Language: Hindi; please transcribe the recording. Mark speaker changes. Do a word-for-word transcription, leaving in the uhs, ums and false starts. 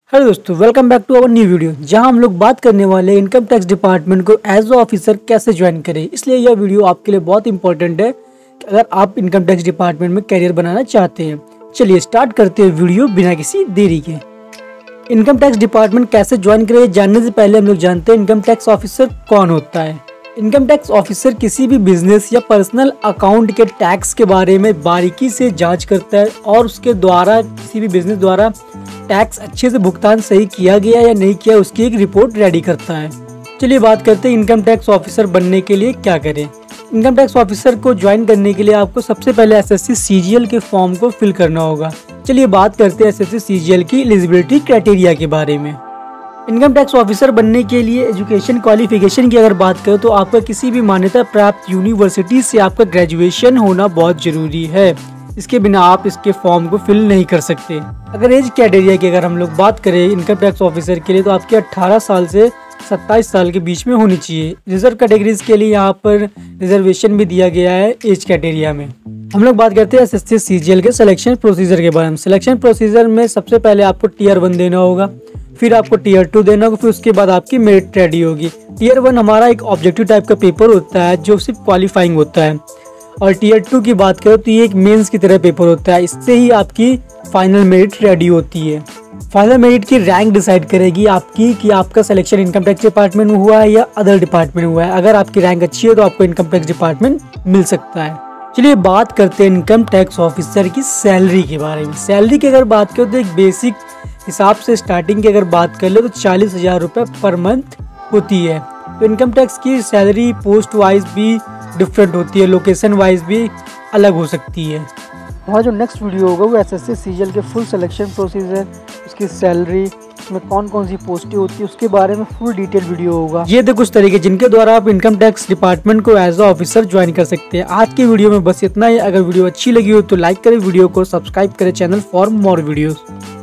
Speaker 1: हेलो दोस्तों, welcome back to our new video जहां हम लोग बात करने वाले हैं इनकम टैक्स डिपार्टमेंट को एज अ ऑफिसर कैसे ज्वाइन करें। इसलिए यह वीडियो आपके लिए बहुत इंपॉर्टेंट है कि अगर आप इनकम टैक्स डिपार्टमेंट में करियर बनाना चाहते हैं। चलिए स्टार्ट करते हैं वीडियो बिना किसी देरी के। इनकम टैक्स डिपार्टमेंट कैसे ज्वाइन करें जानने से पहले हम लोग जानते हैं इनकम टैक्स ऑफिसर कौन होता है। इनकम टैक्स ऑफिसर किसी भी बिजनेस या पर्सनल अकाउंट के टैक्स के बारे में बारीकी से जांच करता है और उसके द्वारा किसी भी बिजनेस द्वारा टैक्स अच्छे से भुगतान सही किया गया या नहीं किया उसकी एक रिपोर्ट रेडी करता है। चलिए बात करते हैं इनकम टैक्स ऑफिसर बनने के लिए क्या करें। इनकम टैक्स ऑफिसर को ज्वाइन करने के लिए आपको सबसे पहले एसएससी सीजीएल के फॉर्म को फिल करना होगा। चलिए बात करते हैं एसएससी सीजीएल की एलिजिबिलिटी क्राइटेरिया के बारे में। इनकम टैक्स ऑफिसर बनने के लिए एजुकेशन क्वालिफिकेशन की अगर बात करें तो आपका किसी भी मान्यता प्राप्त यूनिवर्सिटी से आपका ग्रेजुएशन होना बहुत जरूरी है। इसके बिना आप इसके फॉर्म को फिल नहीं कर सकते। अगर एज क्राइटेरिया की अगर हम लोग बात करें इनकम टैक्स ऑफिसर के लिए तो आपके अठारह साल से सत्ताईस साल के बीच में होनी चाहिए। रिजर्व कैटेगरीज के लिए यहाँ पर रिजर्वेशन भी दिया गया है एज क्राइटेरिया में। हम लोग बात करते हैं एसएससी सीजीएल के सिलेक्शन प्रोसीजर के बारे में। सिलेक्शन प्रोसीजर में सबसे पहले आपको टीयर वन देना होगा, फिर आपको टीयर टू देना होगा, फिर उसके बाद आपकी मेरिट रेडी होगी। टीयर वन हमारा एक ऑब्जेक्टिव टाइप का पेपर होता है जो सिर्फ क्वालिफाइंग होता है, और टीयर टू की बात करो तो ये एक मेंस की तरह पेपर होता है। इससे ही आपकी फाइनल मेरिट रेडी होती है। फाइनल मेरिट की रैंक डिसाइड करेगी आपकी कि आपका सिलेक्शन इनकम टैक्स डिपार्टमेंट में हुआ है या अदर डिपार्टमेंट में हुआ है। अगर आपकी रैंक अच्छी है तो आपको इनकम टैक्स डिपार्टमेंट मिल सकता है। चलिए बात करते हैं इनकम टैक्स ऑफिसर की सैलरी के बारे में। सैलरी की अगर बात करें तो एक बेसिक हिसाब से स्टार्टिंग की अगर बात कर ले तो चालीस हजार रुपये पर मंथ होती है। तो इनकम टैक्स की सैलरी पोस्ट वाइज भी डिफरेंट होती है, लोकेशन वाइज भी अलग हो सकती है। हमारा जो नेक्स्ट वीडियो होगा वो एसएससी सीजीएल के फुल सिलेक्शन प्रोसीजर, उसकी सैलरी, उसमें कौन कौन सी पोस्टें होती है उसके बारे में फुल डिटेल वीडियो होगा। ये थे कुछ तरीके जिनके द्वारा आप इनकम टैक्स डिपार्टमेंट को एज अ ऑफिसर ज्वाइन कर सकते हैं। आज की वीडियो में बस इतना ही। अगर वीडियो अच्छी लगी हो तो लाइक करें, वीडियो को सब्सक्राइब करें चैनल फॉर मोर वीडियोस।